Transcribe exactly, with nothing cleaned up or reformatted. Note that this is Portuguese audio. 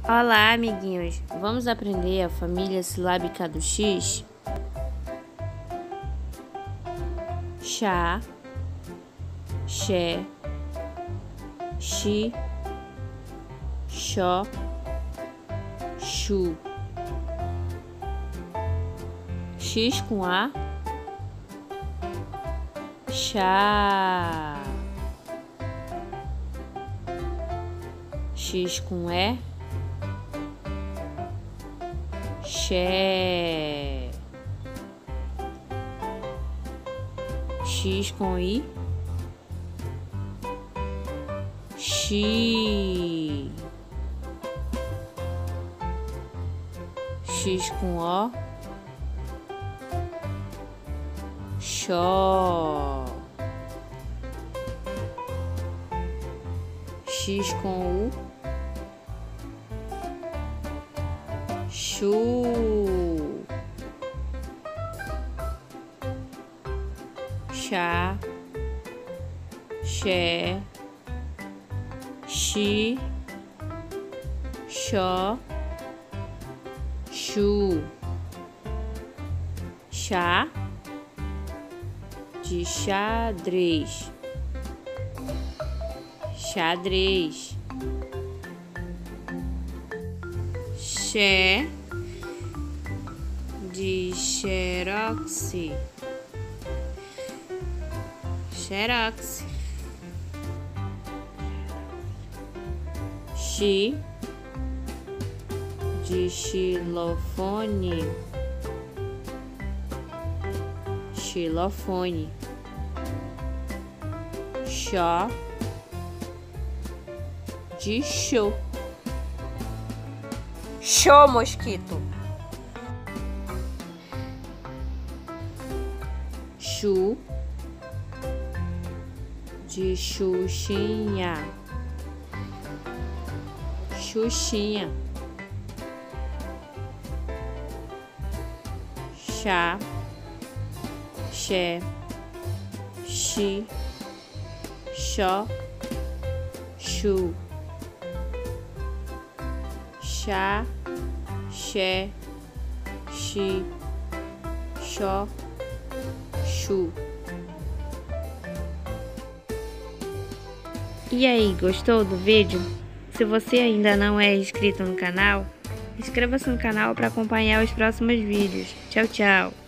Olá, amiguinhos! Vamos aprender a família silábica do X? Chá, xé, xi, xó, chu. X com A, chá. X com E, xé. X com I, xi. X com O, xó. X com U, chu. Chá, xé, xi, xó, chu. Chá de xadrez, xadrez. Xé de xerox, xerox. Xi de xilofone, xilofone. Xó de show, Show, mosquito. Chu de xuxinha, xuxinha. Chá, xé, xi, xó, chu. Chá, xé, xi, xó, chu. E aí, gostou do vídeo? Se você ainda não é inscrito no canal, inscreva-se no canal para acompanhar os próximos vídeos. Tchau, tchau!